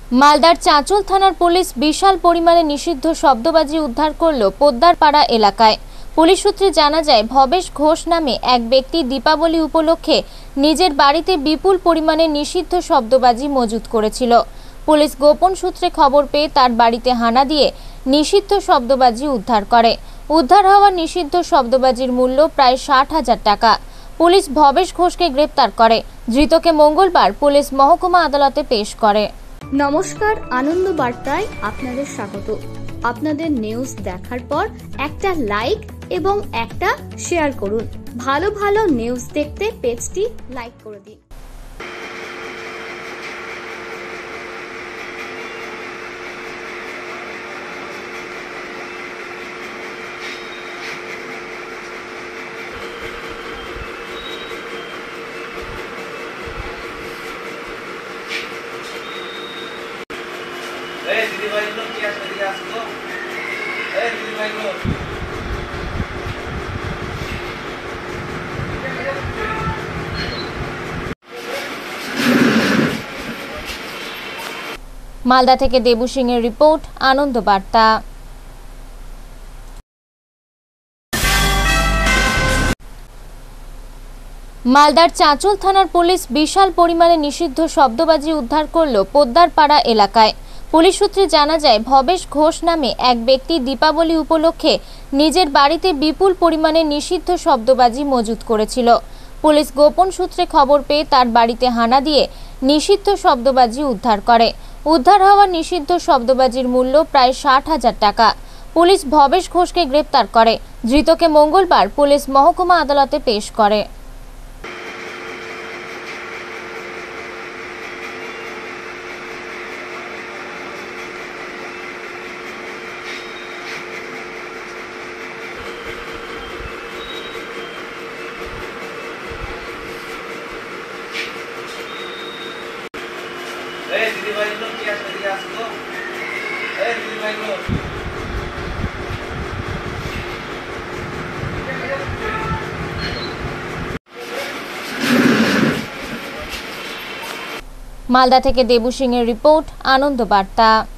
মালদার চাঁচল থানার পুলিশ বিশাল পরিমাণে নিষিদ্ধ শব্দবাজি উদ্ধার করল পোদ্দারপাড়া এলাকায়। পুলিশ সূত্রে জানা যায়, ভবেশ ঘোষ নামে এক ব্যক্তি দীপাবলি উপলক্ষে নিজের বাড়িতে বিপুল পরিমাণে নিষিদ্ধ শব্দবাজি মজুত করেছিল। পুলিশ গোপন সূত্রে খবর পেয়ে তার বাড়িতে হানা দিয়ে নিষিদ্ধ শব্দবাজি উদ্ধার করে। উদ্ধার হওয়া নিষিদ্ধ শব্দবাজির মূল্য প্রায় 60,000 টাকা। পুলিশ ভবেশ ঘোষকে গ্রেপ্তার করে। ধৃতকে মঙ্গলবার পুলিশ মহকুমা আদালতে পেশ করে। নমস্কার, আনন্দ বার্তায় আপনাদের স্বাগত। আপনাদের নিউজ দেখার পর একটা লাইক এবং একটা শেয়ার করুন। ভালো ভালো নিউজ দেখতে পেজটি লাইক করে দিন। दीदी भाई लोग क्या कर दिया आपको? दीदी भाई लोग মালদা থেকে দেবু সিং এর রিপোর্ট, আনন্দ বার্তা। মালদার চাঁচল থানার পুলিশ বিশাল পরিমাণে নিষিদ্ধ শব্দবাজি উদ্ধার করল পোদ্দারপাড়া এলাকায়। পুলিশ সূত্রে জানা যায়, ভবেশ ঘোষ নামে এক ব্যক্তি দীপাবলি উপলক্ষে নিজের বাড়িতে বিপুল পরিমাণে নিষিদ্ধ শব্দবাজি মজুত করেছিল। পুলিশ গোপন সূত্রে খবর পেয়ে তার বাড়িতে হানা দিয়ে নিষিদ্ধ শব্দবাজি উদ্ধার করে। উদ্ধার হওয়া নিষিদ্ধ শব্দবাজির মূল্য প্রায় 60,000 টাকা। পুলিশ ভবেশ ঘোষকে গ্রেপ্তার করে। ধৃতকে মঙ্গলবার পুলিশ মহকুমা আদালতে পেশ করে। दीदी भाई लोग क्या कर दिया आपको? दीदी भाई लोग মালদা থেকে দেবু সিং এর রিপোর্ট, আনন্দ বার্তা।